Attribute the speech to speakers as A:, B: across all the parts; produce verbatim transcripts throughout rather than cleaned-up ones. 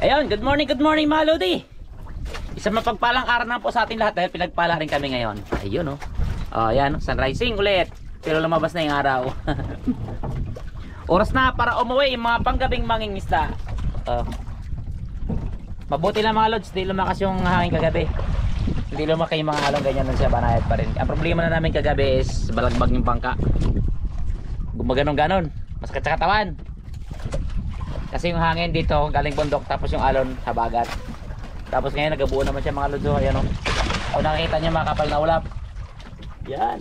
A: Ayun, good morning, good morning mga Lodi. Isang mapagpalang araw na po sa ating lahat dahil pinagpala rin kami ngayon. Ayun oh. Oh, ayan, sun rising ulit. Pero lumabas na yung araw. Oras na para umuwi yung mga panggabing mangingisda. Oh. Mabuti lang mga Lods, di lumakas yung hangin kagabi. Hindi lumaki yung mga alon, ganyan lang siya, banayad pa rin. Ang problema na namin kagabi is balagbag yung bangka. Gumaganon ganon, masakit sa katawan. Kasi yung hangin dito galing bundok, tapos yung alon habagat. Tapos ngayon nagabuo naman siya mga Lods. Ayan o, kung nakikita niyo mga kapal na ulap. Yan.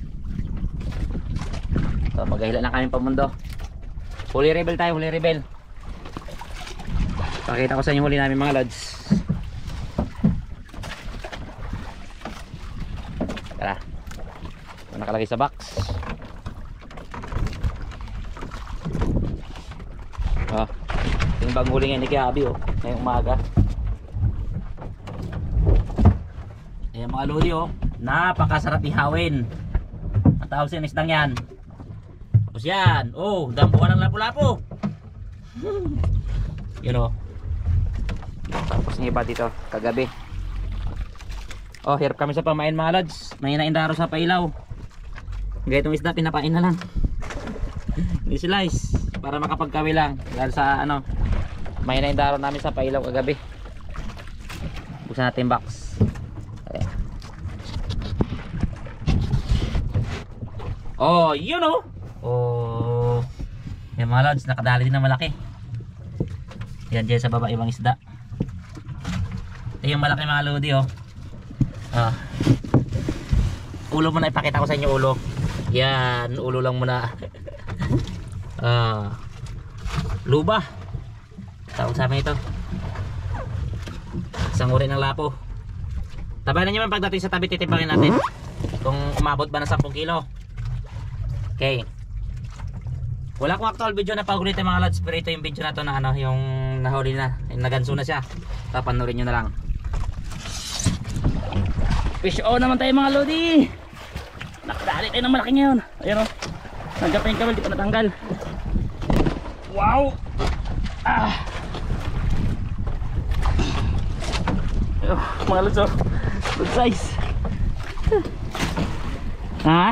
A: So maghahila na kami pamundo. Huli rebel tayo, huli rebel. Pakita ko sa inyo huli namin mga Lods. Tara. Ito nakalagay sa box. Oh, yung bagong huli ngayon ni Kiabi oh, ngayong umaga. Ayan mga Lodi oh, napakasarap ihawin. Ang tawag sa isdang yan. Tapos yan, oh, dampuan ng lapu-lapu. Yun oh. Tapos ng iba dito, kagabi. Oh, hirap kami sa pamain mga Lods. May naindaro sa pailaw. Gayetong isda, pinapain na lang. Hindi slice para makapagkawi lang. Dahil sa ano, may naindaro namin sa pailaw kagabi. Buksan natin box. Ayan. Oh, yun oh. Oh, yan mga Lods, nakadali din na malaki. Yan dyan sa baba ibang isda. Ito yung malaki mga Lodi oh. Ah. Ulo muna, ipakita ko sa inyo ulo. Yan, ulo lang muna. Ah. Luba. Tawag sa amin ito. Isang uri ng lapo. Tabanan nyo man pagdating sa tabi, titibangin natin kung umabot ba ng sampung kilo. Okay. Wala akong actual video na pagulitin mga Lods, pero ito yung video na to na ano, yung nahuli na, yung naganso na siya. Papanoorin nyo na lang. Fish on naman tayo mga Lodi. Nakadali tayo ng malaki ngayon. Ayun o, nandiyan pa yung kamay, di pa natanggal. Wow. Ah. Oh, mga Lods oh, good size. Ha?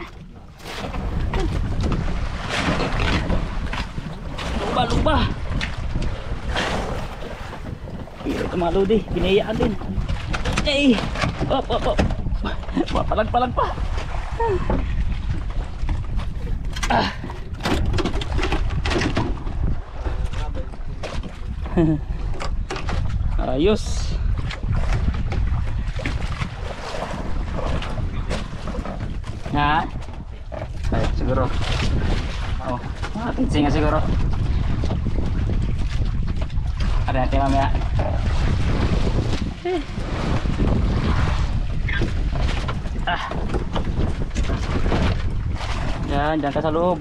A: Luba, luba. Pero ito mga Lodi, pinayaan din. Okay. Op, op, op. Mapalag-palag pa. Ah. Ayos. Ha? Ay, siguro. Oh, matinsi nga siguro. Ada natin mamaya. Eh. Ah. Yan, dyan ka sa loob.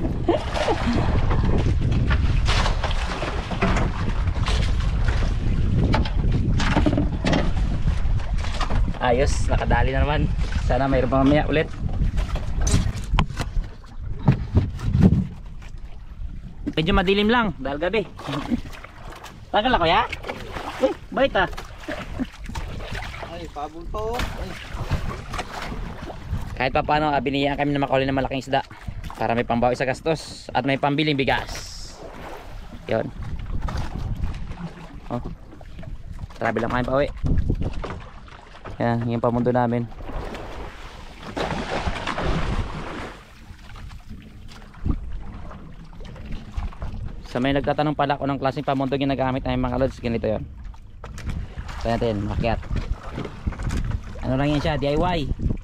A: Ayos, nakadali na naman. Sana mayroon pa mamaya ulit. Medyo madilim lang dahil gabi. Tagal ako ya? Uy, bait ah. Ay, pabol pa oh. Ay. Kahit pa paano, binigyan kami na makahuli ng malaking isda para may pambawi sa gastos at may pambiling bigas. Yun. Oh. Travel lang kami pa uwi. Yan, yung pamundo namin. Sa may nagtatanong pala kung ng klaseng pamundo ginagamit namin mga Lods, ganito yun. Kaya natin, makiat. Ano lang yan siya, D I Y.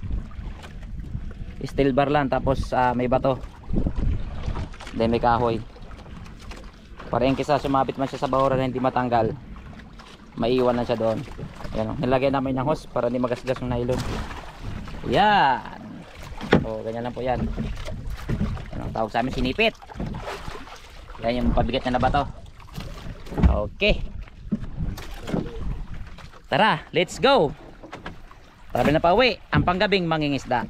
A: Steel bar lang, tapos uh, may bato. Then may kahoy. Para yung kisa sumabit man siya sa bahura na hindi matanggal, maiiwan na siya doon. Yan, nilagay namin ng hose para hindi magasgas yung nylon. Yan. O, ganyan lang po yan. Yan ang tawag sa amin, sinipit. Yan yung pabigat na na bato. Okay. Tara, let's go. Travel na pa uwi ang panggabing mangingisda.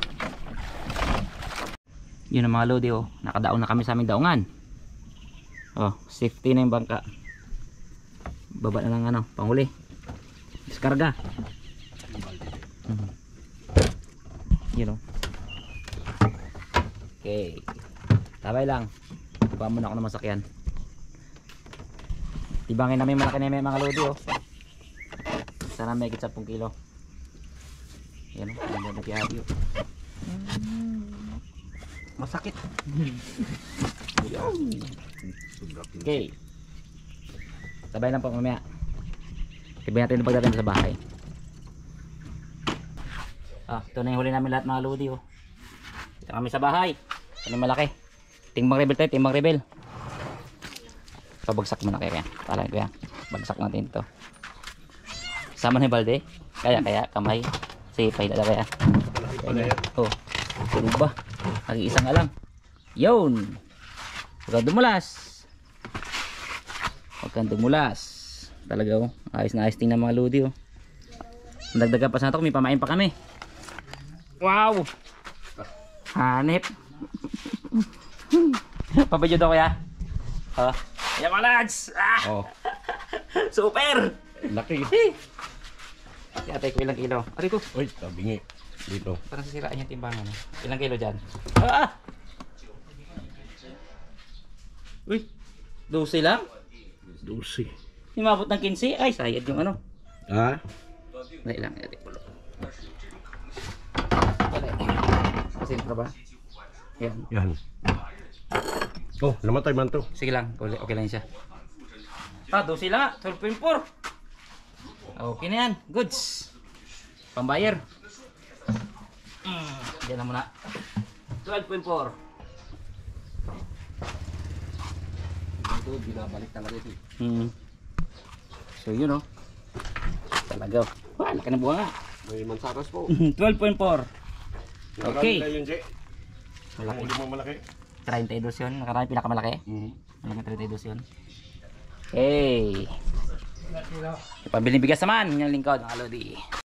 A: Yun ang mga Lodi oh, nakadaon na kami sa aming daungan. Oh, safety na yung bangka. Baba na lang ano, panghuli. Diskarga. Hmm. Yun o. Okay. Tabay lang. Baba muna ako ng masakyan. Tibangin namin malaki na yung mga lodi oh. Sana may higit ten kilo. Yan o, ang nagkihabi o. Masakit. Okay. Sabay lang po mamaya. Tibayin natin yung pagdating sa bahay. Ah, ito na yung huli namin lahat mga lodi oh. Dito kami sa bahay. Ito yung malaki. Timbang rebel tayo, timbang rebel. Pabagsak muna kaya. Pala kaya. Bagsak natin ito. Sama na yung balde. Kaya kaya kamay. Sipay na kaya. Oh. Ano ba? Nag-iisang alang. Yun. Huwag kang dumulas. Huwag kang dumulas. Talaga oh. Ayos na ayos tingnan mga lodi oh. Dagdagan pa sa ito. May pamain pa kami. Wow. Hanip. Papadyo daw kaya. Ha? Ayan mga lads. Ah.
B: Oh.
A: Super.
B: Laki.
A: Kaya tayo ko ilang kilo. Ari ko.
B: Uy, tabingi. Dito.
A: Parang sisiraan yung timbangan. Ilang kilo dyan? Ah! Uy! twelve lang?
B: Dulce.
A: Yung mabot ng fifteen? Ay, sayad yung ano.
B: Ha?
A: Dali lang. Dali pulo. Dali. Sentro ba? Yan.
B: Yan. Oh, namatay man to.
A: Sige lang. Okay, okay lang siya. Ah, twelve lang. twelve point four. Okay na yan. Goods. Pambayar. Mm, diyan na muna. twelve point four.
B: Ito, binabalik talaga ito.
A: Hmm. So yun oh. Talaga. Wah, laki na buwan nga.
B: May mansaras po.
A: twelve point four. Okay.
B: Marami na yun, Jay.
A: Malaki.
B: Huli mo malaki.
A: thirty-two yun. Nakarami pinakamalaki.
B: Mhm.
A: Malaki thirty-two yun. Hey. Pabiling bigas naman yung lingkod ng Alodi.